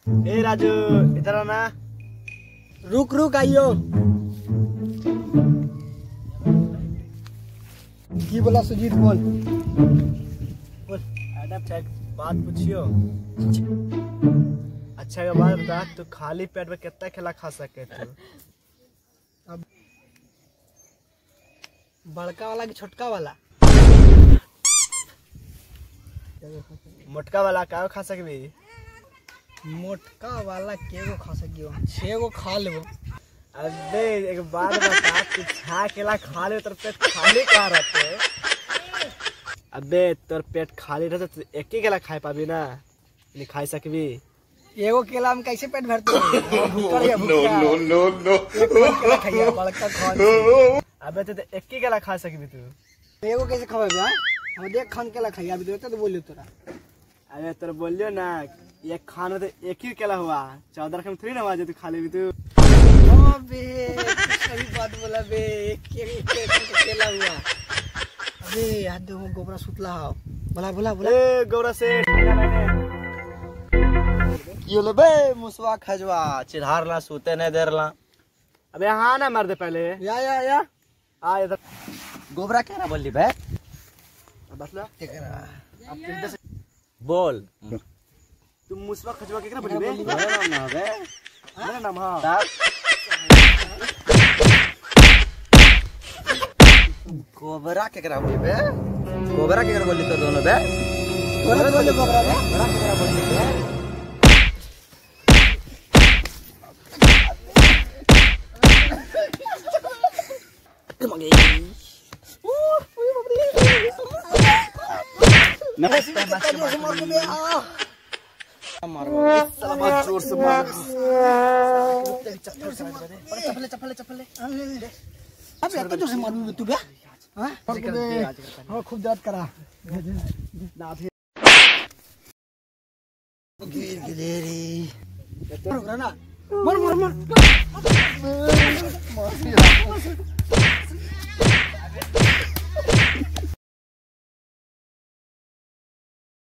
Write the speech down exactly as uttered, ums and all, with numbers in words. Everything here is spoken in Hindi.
ए राजू इधर आना। रुक रुक आइयो। की बोला सुजीत बोल बोल। अच्छा बात पूछियो। अच्छा का बात बता, तू खाली पेट में कितना खिला खा सके तू? अब बड़का वाला कि छोटका वाला? मोटका वाला का खा सकबी? मोटका वाला केगो खा सकियो? छह गो खा लेबो। अबे एक बात बता, तू छह केला खा ले, तोर पेट खाली कहाँ रहते? अबे तोर पेट खाली रहते तो एक ही केला खा पाबी ना, नहीं खा सकबी? एगो केला में कैसे पेट भरते? भूखा या भूखा? नो नो नो नो केला खाइया बड़का खान। अबे तो एक ही केला खा सकबी तू। एगो कैसे खबे बा? हम देख खान केला खाइया अभी देते तो बोलियो तोरा। अबे तोर बोलियो ना, एक खान में तो एक ही केला हुआ, चौदह रकम थोड़ी ना हुआ जो तू खा लेबी तू। अबे सही बात बोला बे, एक एक केला हुआ। अबे यार देखो गोबरा सुतला हो। बोला बोला बोला। ए गौरा से यो ले बे मुसवा खजवा चिढ़ारला सूते नहीं देरला। अबे हाँ ना मार दे पहले। या या या आ इधर गोबरा क्या ना बोली बे? बस ला अब इधर से बोल। तुम मुसवा खजवा केकरा बोली बे? मेरा नाम ना बे। मेरा नाम हां। तब गोबरा केकरा बोली बे? गोबरा केकरा बोली तो दोनों बे? गोबरा बोले गोबरा बे। गोबरा केकरा बोली बे? जोर से मार। चप्पल चप्पल चप्पल अबे इतना जोर से मारू तू बे? हां हां खूब दर्द करा ना फिर गिर गिलेरी मर ना मर मर मर